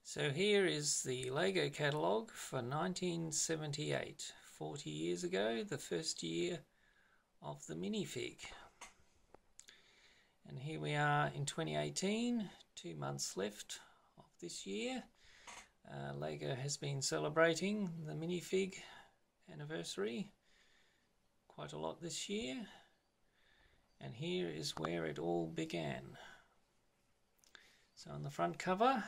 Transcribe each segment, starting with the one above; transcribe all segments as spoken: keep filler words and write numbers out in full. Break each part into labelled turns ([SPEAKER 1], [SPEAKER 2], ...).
[SPEAKER 1] So here is the Lego Catalogue for nineteen seventy-eight, forty years ago, the first year of the minifig. And here we are in twenty eighteen, two months left of this year. Uh, Lego has been celebrating the minifig anniversary quite a lot this year. And here is where it all began. So on the front cover,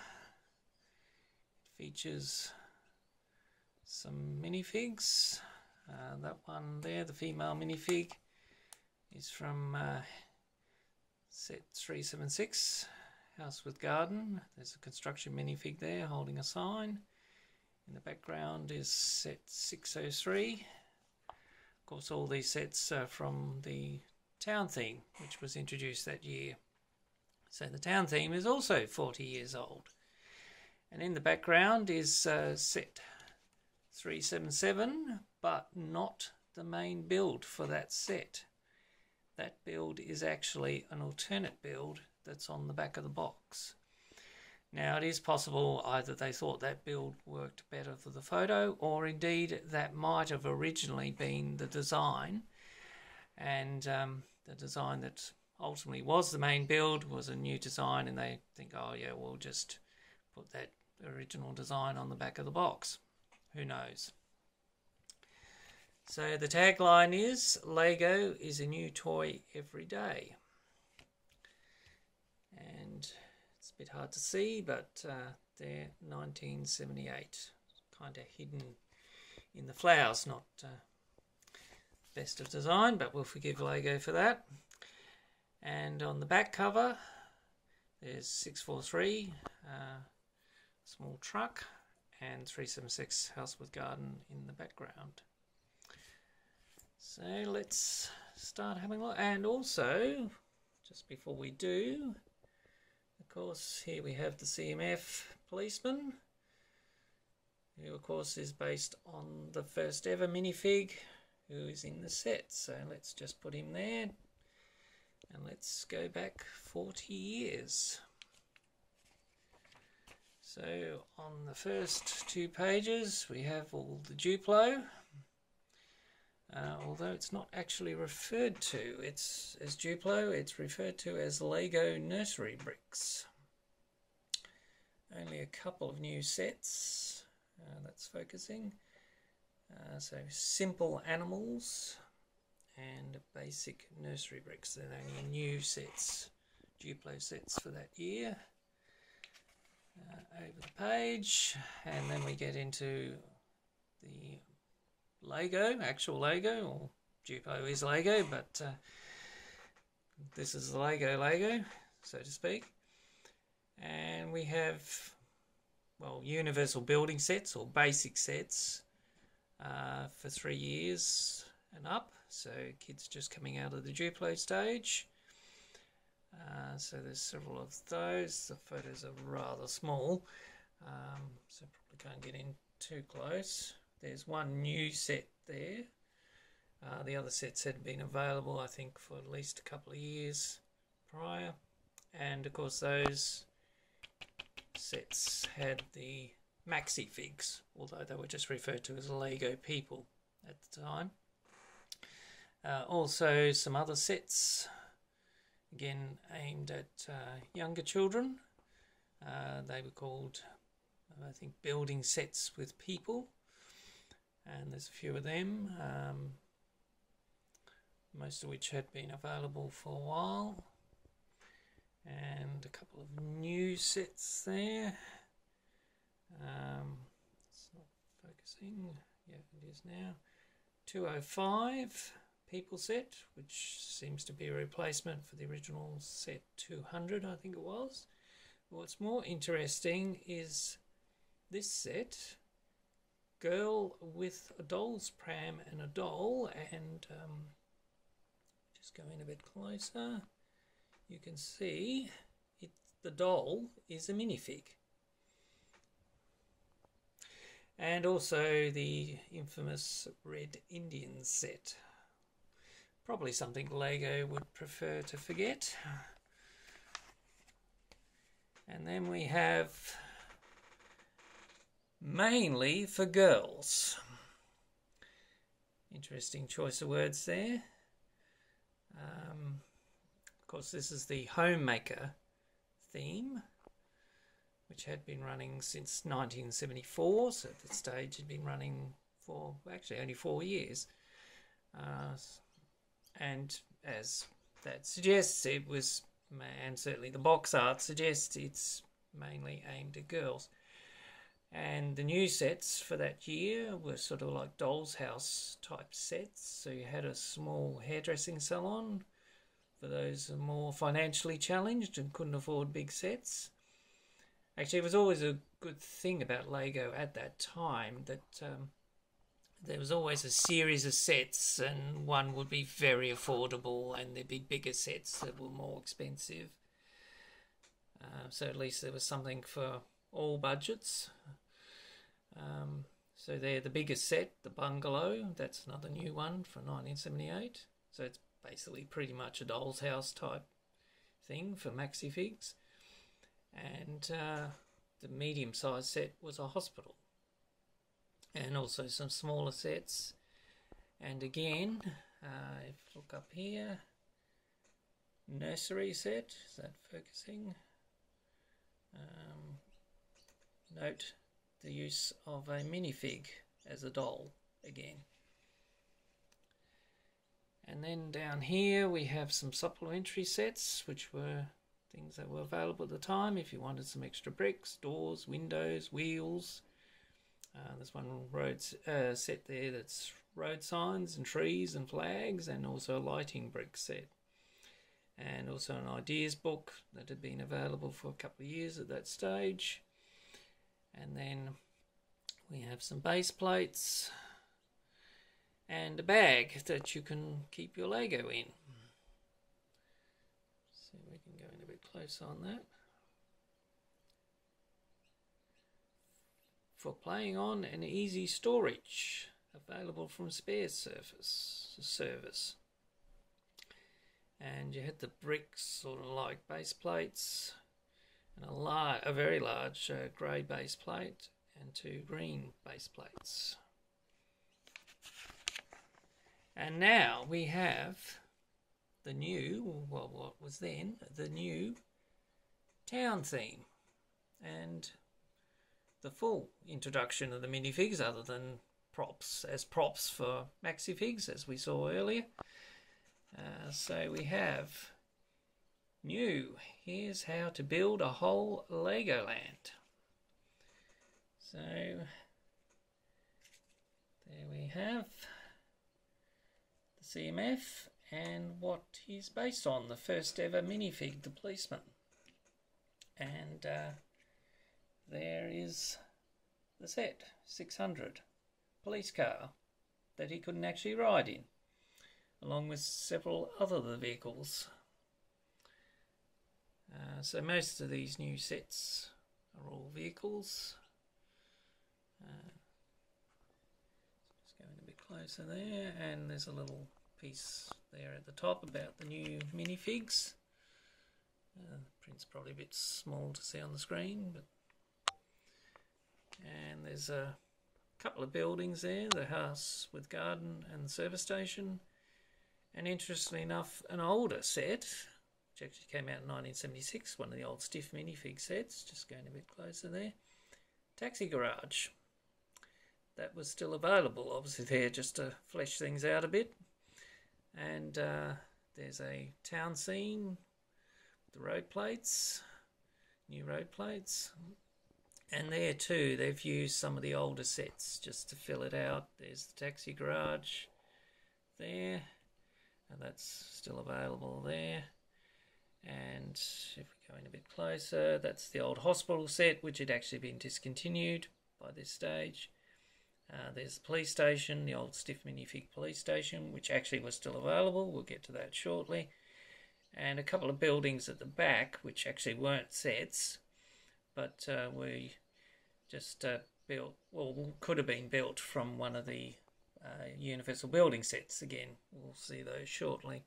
[SPEAKER 1] features some minifigs. Uh, that one there, the female minifig, is from uh, set three seven six, House with Garden. There's a construction minifig there holding a sign. In the background is set six oh three. Of course, all these sets are from the town theme, which was introduced that year. So the town theme is also forty years old. And in the background is uh, set three seven seven, but not the main build for that set. That build is actually an alternate build that's on the back of the box. Now it is possible either they thought that build worked better for the photo, or indeed that might have originally been the design, and um, the design that ultimately was the main build was a new design, and they think, oh yeah, we'll just put that original design on the back of the box. Who knows? So the tagline is, Lego is a new toy every day. And it's a bit hard to see, but uh, they're nineteen seventy-eight, kind of hidden in the flowers. Not uh, best of design, but we'll forgive Lego for that. And on the back cover there's six four three, uh, small truck, and three seven six, House with Garden in the background. So let's start having a look. And also, just before we do, of course, here we have the C M F policeman, who of course is based on the first ever minifig who is in the set. So let's just put him there, and let's go back forty years. So on the first two pages we have all the Duplo, uh, although it's not actually referred to it's as Duplo, it's referred to as Lego nursery bricks. Only a couple of new sets, uh, that's focusing. Uh, so simple animals and basic nursery bricks. They're only new sets, Duplo sets for that year. Uh, over the page, and then we get into the Lego, actual Lego, or Duplo is Lego, but uh, this is the Lego Lego, so to speak. And we have, well, universal building sets or basic sets uh, for three years and up, so kids just coming out of the Duplo stage. Uh, so there's several of those. The photos are rather small, um, so probably can't get in too close. There's one new set there. Uh, the other sets had been available, I think, for at least a couple of years prior. And of course those sets had the maxi figs, although they were just referred to as Lego people at the time. Uh, also some other sets, again aimed at uh, younger children. Uh, they were called, I think, building sets with people, and there's a few of them, um, most of which had been available for a while. And a couple of new sets there. Um, it's not focusing. Yeah, it is now. two oh five people set, which seems to be a replacement for the original set two hundred, I think it was. What's more interesting is this set, girl with a doll's pram and a doll, and um, just go in a bit closer, you can see it, the doll is a minifig. And also the infamous Red Indian set. Probably something Lego would prefer to forget. And then we have mainly for girls. Interesting choice of words there. Um, of course, this is the Homemaker theme, which had been running since nineteen seventy-four, so at that stage had been running for actually only four years. Uh, and as that suggests, it was, and certainly the box art suggests, it's mainly aimed at girls. And the new sets for that year were sort of like doll's house type sets. So you had a small hairdressing salon for those who are more financially challenged and couldn't afford big sets. Actually, it was always a good thing about Lego at that time that um, there was always a series of sets, and one would be very affordable and there'd be bigger sets that were more expensive. Uh, so at least there was something for all budgets. Um, so there, the biggest set, the Bungalow, that's another new one from nineteen seventy-eight. So it's basically pretty much a doll's house type thing for maxi figs. And uh, the medium-sized set was a hospital. And also some smaller sets. And again, uh, if you look up here, nursery set, is that focusing? Um, note the use of a minifig as a doll again. And then down here we have some supplementary sets, which were things that were available at the time if you wanted some extra bricks, doors, windows, wheels. Uh, there's one road uh, set there that's road signs and trees and flags, and also a lighting brick set. And also an ideas book that had been available for a couple of years at that stage. And then we have some base plates and a bag that you can keep your Lego in. See if we can go in a bit closer on that. For playing on and easy storage, available from Spare Surface service. And you had the bricks, sort of like base plates, and a, lar a very large uh, grey base plate and two green base plates. And now we have the new, well, what was then the new town theme, and the full introduction of the minifigs, other than props as props for maxi figs, as we saw earlier. Uh, so we have new, here's how to build a whole Legoland. So there we have the C M F and what he's based on, the first ever minifig, the policeman. And uh, there is the set, six hundred, police car that he couldn't actually ride in, along with several other vehicles. Uh, so most of these new sets are all vehicles. Uh, just going a bit closer there, and there's a little piece there at the top about the new minifigs. Uh, the print's probably a bit small to see on the screen, but and there's a couple of buildings there, the house with garden and the service station. And interestingly enough, an older set, which actually came out in nineteen seventy-six, one of the old stiff minifig sets, just going a bit closer there. Taxi garage. That was still available, obviously there just to flesh things out a bit. And uh, there's a town scene with the road plates, new road plates. And there too, they've used some of the older sets just to fill it out. There's the taxi garage there, and that's still available there. And if we go in a bit closer, that's the old hospital set, which had actually been discontinued by this stage. Uh, there's the police station, the old stiff minifig police station, which actually was still available. We'll get to that shortly. And a couple of buildings at the back, which actually weren't sets, but uh, we just uh, built, well, could have been built from one of the uh, universal building sets. Again, we'll see those shortly.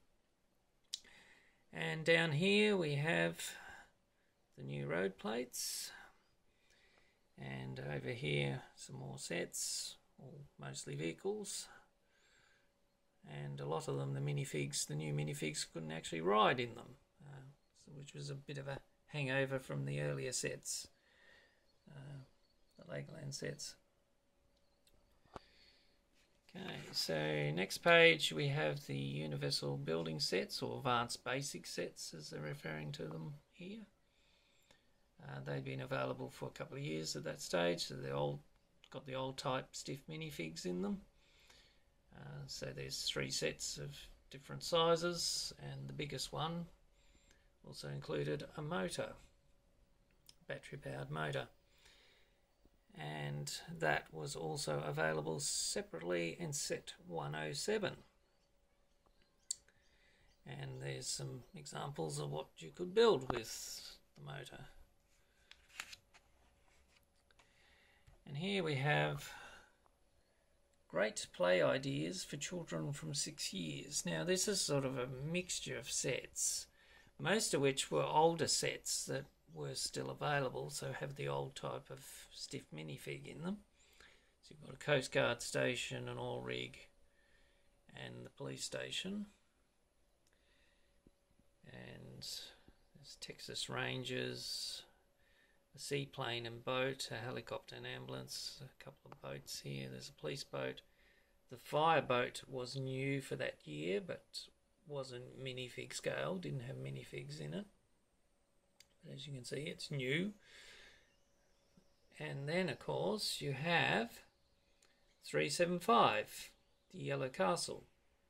[SPEAKER 1] And down here we have the new road plates, And over here, some more sets, all mostly vehicles. And a lot of them, the minifigs, the new minifigs, couldn't actually ride in them, uh, so which was a bit of a hangover from the earlier sets, uh, the Legoland sets. Okay, so next page we have the universal building sets, or advanced basic sets as they're referring to them here. Uh, they've been available for a couple of years at that stage, so they're all got the old type stiff minifigs in them. Uh, so there's three sets of different sizes, and the biggest one also included a motor, battery powered motor. And that was also available separately in set one oh seven. And there's some examples of what you could build with the motor. And here we have great play ideas for children from six years. Now this is sort of a mixture of sets, most of which were older sets that were still available, so have the old type of stiff minifig in them. So you've got a Coast Guard station, an oil rig, and the police station. And there's Texas Rangers, a seaplane and boat, a helicopter and ambulance, a couple of boats here. There's a police boat. The fire boat was new for that year, but wasn't minifig scale, didn't have minifigs in it. But as you can see, it's new. And then, of course, you have three seven five, the Yellow Castle.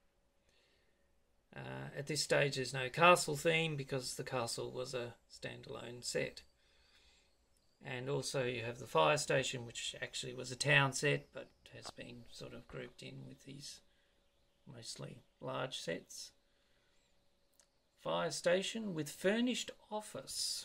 [SPEAKER 1] Uh, at this stage, there's no castle theme because the castle was a standalone set. And also you have the fire station, which actually was a town set, but has been sort of grouped in with these mostly large sets. Fire station with furnished office.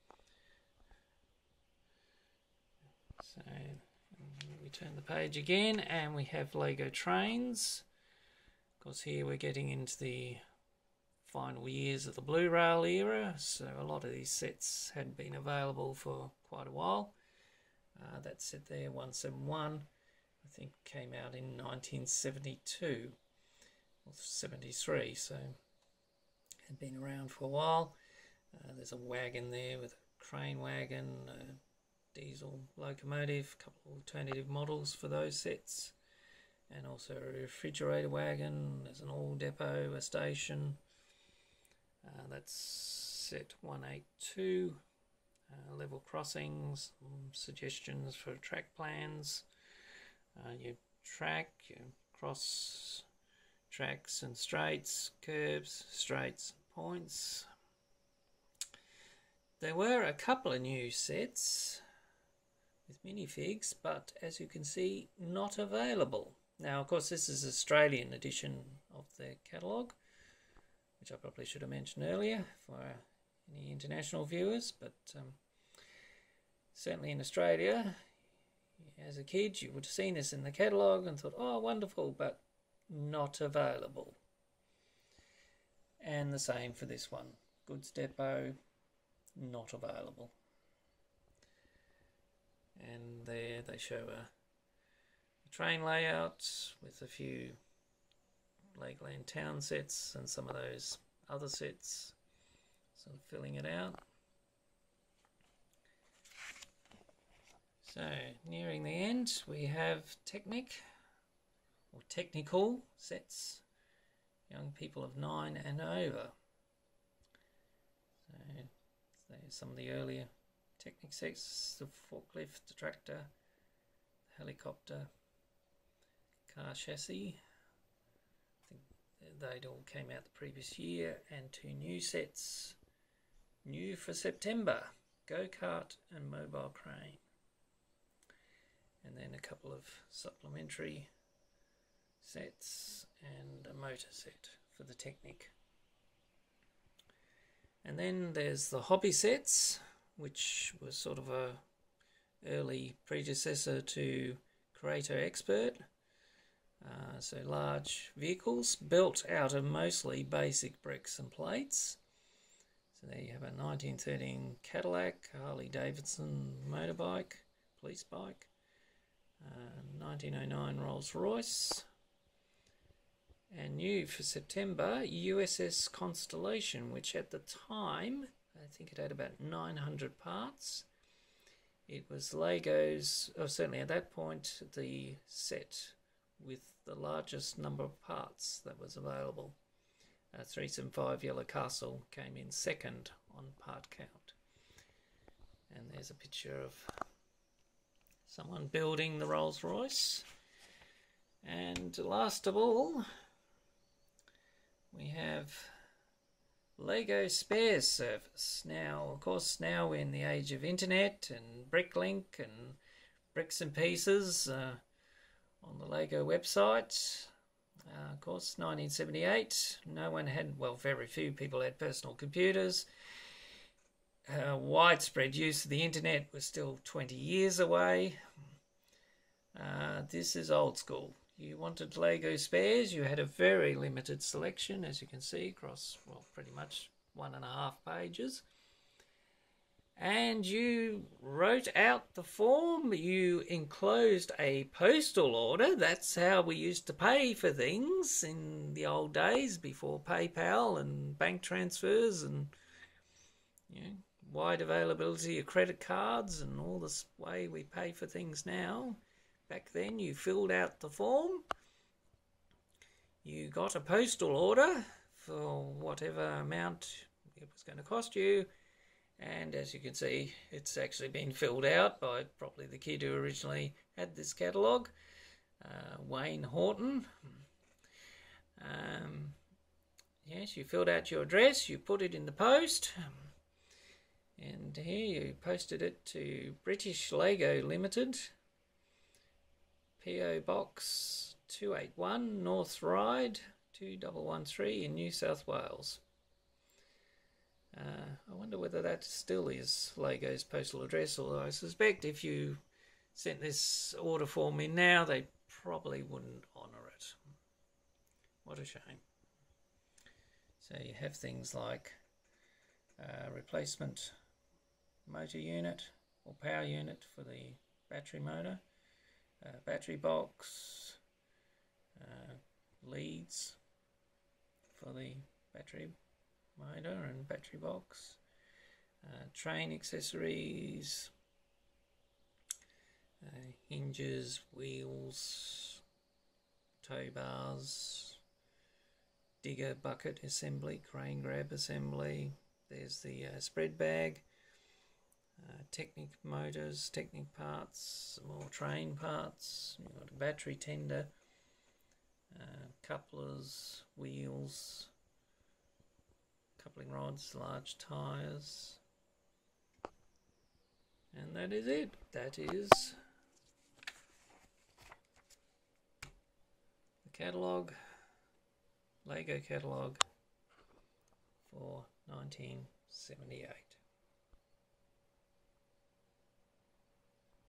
[SPEAKER 1] So we turn the page again and we have Lego trains. Of course, here we're getting into the final years of the Blue Rail era, so a lot of these sets hadn't been available for quite a while. Uh, that set there, one seventy-one, I think came out in nineteen seventy-two or seventy-three, so had been around for a while. Uh, there's a wagon there with a crane wagon, a diesel locomotive, a couple of alternative models for those sets, and also a refrigerator wagon. There's an oil depot, a station. Uh, that's set one eighty-two. Uh, level crossings, um, suggestions for track plans. Uh, your track, your cross tracks and straights, curves, straights, points. There were a couple of new sets with minifigs, but as you can see, not available. Now, of course, this is Australian edition of the catalogue, which I probably should have mentioned earlier for any international viewers, but um, certainly in Australia, as a kid, you would have seen this in the catalogue and thought, oh, wonderful, but not available. And the same for this one. Goods depot, not available. And there they show a, a train layout with a few Legoland town sets and some of those other sets, sort of filling it out. So, nearing the end, we have Technic, or technical sets, young people of nine and over. So, there's some of the earlier Technic sets, the forklift, the tractor, the helicopter, car chassis. I think they'd all came out the previous year, and two new sets, new for September, go-kart and mobile crane. And then a couple of supplementary sets and a motor set for the Technic. And then there's the hobby sets, which was sort of a early predecessor to Creator Expert. Uh, so large vehicles built out of mostly basic bricks and plates. So there you have a nineteen thirteen Cadillac, Harley Davidson motorbike, police bike. Uh, nineteen oh nine Rolls Royce. And new for September, U S S Constellation, which at the time, I think it had about nine hundred parts. It was Lego's, or certainly at that point, the set with the largest number of parts that was available. Uh, three seventy-five Yellow Castle came in second on part count. And there's a picture of someone building the Rolls Royce. And last of all, we have Lego Spares Service. Now, of course, now we're in the age of internet and Bricklink and Bricks and Pieces uh, on the Lego website. Uh, of course, nineteen seventy-eight, no one had, well, very few people had personal computers. Uh, widespread use of the internet was still twenty years away. Uh, this is old school. You wanted Lego spares, you had a very limited selection, as you can see, across, well, pretty much one and a half pages. And you wrote out the form, you enclosed a postal order. That's how we used to pay for things in the old days, before PayPal and bank transfers and, you know, wide availability of credit cards and all this way we pay for things now. Back then you filled out the form, you got a postal order for whatever amount it was going to cost you, and as you can see, it's actually been filled out by probably the kid who originally had this catalogue, uh, Wayne Horton. Um, yes, you filled out your address, you put it in the post, and here you posted it to British Lego Limited, P O Box two eighty-one, North Ryde two one one three in New South Wales. Uh, I wonder whether that still is Lego's postal address, although I suspect if you sent this order form in now, they probably wouldn't honour it. What a shame. So you have things like uh, replacement motor unit or power unit for the battery motor. Uh, battery box, uh, leads for the battery motor and battery box, uh, train accessories, uh, hinges, wheels, tow bars, digger bucket assembly, crane grab assembly. There's the uh, spread bag. Uh, Technic motors, Technic parts, some more train parts. You've got a battery tender, uh, couplers, wheels, coupling rods, large tyres, and that is it. That is the catalogue, Lego catalogue for nineteen seventy-eight.